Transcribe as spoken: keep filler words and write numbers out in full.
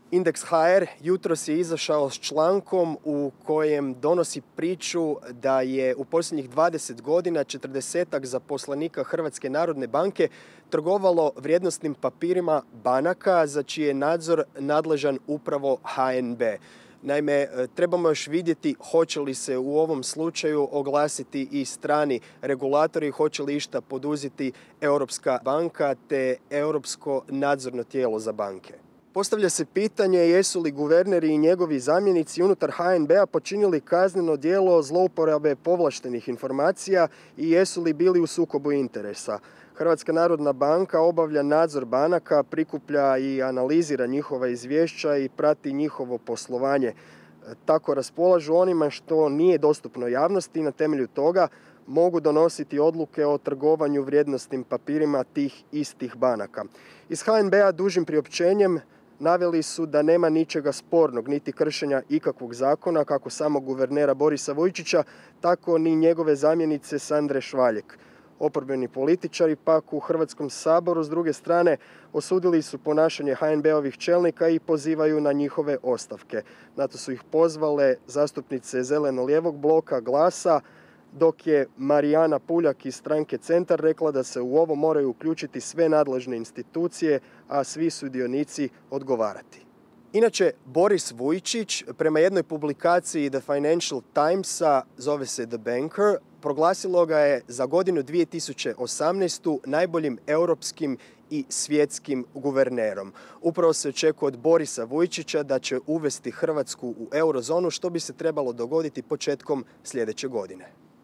Indeks ha er jutros je izašao s člankom u kojem donosi priču da je u posljednjih dvadeset godina četrdesetak zaposlenika Hrvatske narodne banke trgovalo vrijednosnim papirima banaka za čiji je nadzor nadležan upravo ha en be. Naime, trebamo još vidjeti hoće li se u ovom slučaju oglasiti i strani regulatori, hoće li išta poduzeti Europska banka te Europsko nadzorno tijelo za banke. Postavlja se pitanje jesu li guverneri i njegovi zamjenici unutar ha en be-a počinili kazneno djelo zlouporabe povlaštenih informacija i jesu li bili u sukobu interesa. Hrvatska narodna banka obavlja nadzor banaka, prikuplja i analizira njihova izvješća i prati njihovo poslovanje. Tako raspolažu onima što nije dostupno javnosti i na temelju toga mogu donositi odluke o trgovanju vrijednosnim papirima tih istih banaka. Iz ha en be-a dužim priopćenjem naveli su da nema ničega spornog, niti kršenja ikakvog zakona, kako samog guvernera Borisa Vujčića, tako ni njegove zamjenice Sandre Švaljek. Oporbeni političari pak u Hrvatskom saboru s druge strane osudili su ponašanje ha en be-ovih čelnika i pozivaju na njihove ostavke. Na to su ih pozvale zastupnice Zeleno-lijevog bloka Glasa, dok je Marijana Puljak iz stranke Centar rekla da se u ovo moraju uključiti sve nadležne institucije, a svi sudionici odgovarati. Inače, Boris Vujčić, prema jednoj publikaciji The Financial Timesa, zove se The Banker, proglasilo ga je za godinu dvije tisuće osamnaestu najboljim europskim i svjetskim guvernerom. Upravo se očekuje od Borisa Vujčića da će uvesti Hrvatsku u eurozonu, što bi se trebalo dogoditi početkom sljedeće godine.